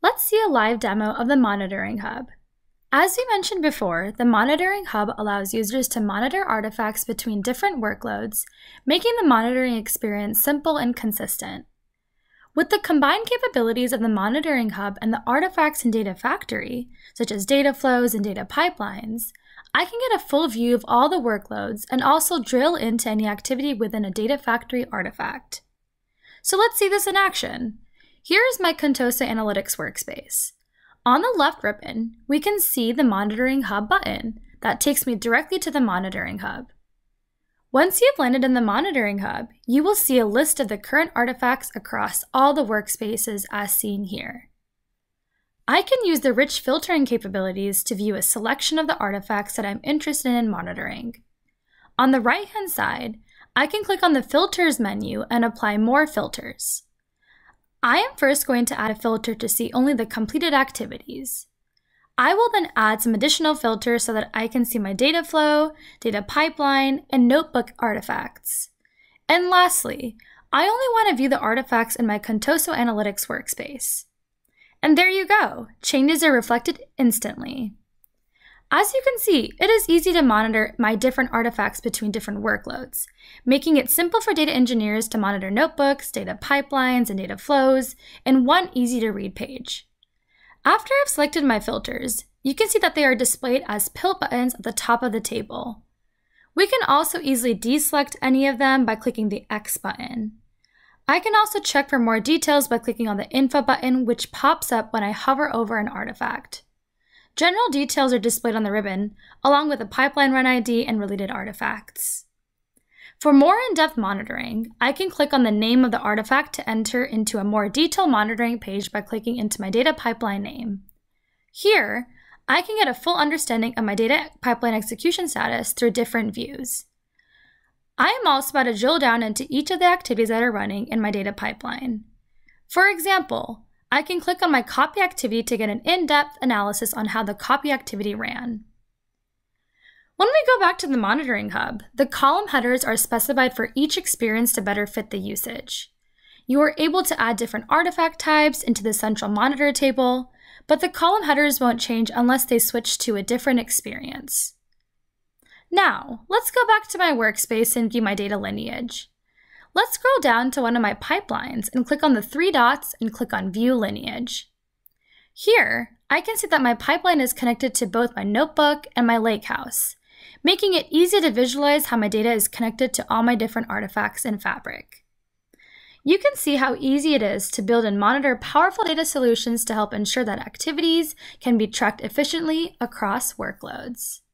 Let's see a live demo of the Monitoring Hub. As we mentioned before, the Monitoring Hub allows users to monitor artifacts between different workloads, making the monitoring experience simple and consistent. With the combined capabilities of the Monitoring Hub and the artifacts in Data Factory, such as data flows and data pipelines, I can get a full view of all the workloads and also drill into any activity within a Data Factory artifact. So let's see this in action. Here is my Contoso Analytics workspace. On the left ribbon, we can see the Monitoring Hub button that takes me directly to the Monitoring Hub. Once you've landed in the Monitoring Hub, you will see a list of the current artifacts across all the workspaces as seen here. I can use the rich filtering capabilities to view a selection of the artifacts that I'm interested in monitoring. On the right-hand side, I can click on the Filters menu and apply more filters. I am first going to add a filter to see only the completed activities. I will then add some additional filters so that I can see my data flow, data pipeline, and notebook artifacts. And lastly, I only want to view the artifacts in my Contoso Analytics workspace. And there you go, changes are reflected instantly. As you can see, it is easy to monitor my different artifacts between different workloads, making it simple for data engineers to monitor notebooks, data pipelines, and data flows in one easy-to-read page. After I've selected my filters, you can see that they are displayed as pill buttons at the top of the table. We can also easily deselect any of them by clicking the X button. I can also check for more details by clicking on the Info button, which pops up when I hover over an artifact. General details are displayed on the ribbon, along with the pipeline run ID and related artifacts. For more in-depth monitoring, I can click on the name of the artifact to enter into a more detailed monitoring page by clicking into my data pipeline name. Here, I can get a full understanding of my data pipeline execution status through different views. I am also about to drill down into each of the activities that are running in my data pipeline. For example, I can click on my copy activity to get an in-depth analysis on how the copy activity ran. When we go back to the Monitoring Hub, the column headers are specified for each experience to better fit the usage. You are able to add different artifact types into the central monitor table, but the column headers won't change unless they switch to a different experience. Now, let's go back to my workspace and view my data lineage. Let's scroll down to one of my pipelines and click on the three dots and click on View Lineage. Here, I can see that my pipeline is connected to both my notebook and my lakehouse, making it easy to visualize how my data is connected to all my different artifacts in Fabric. You can see how easy it is to build and monitor powerful data solutions to help ensure that activities can be tracked efficiently across workloads.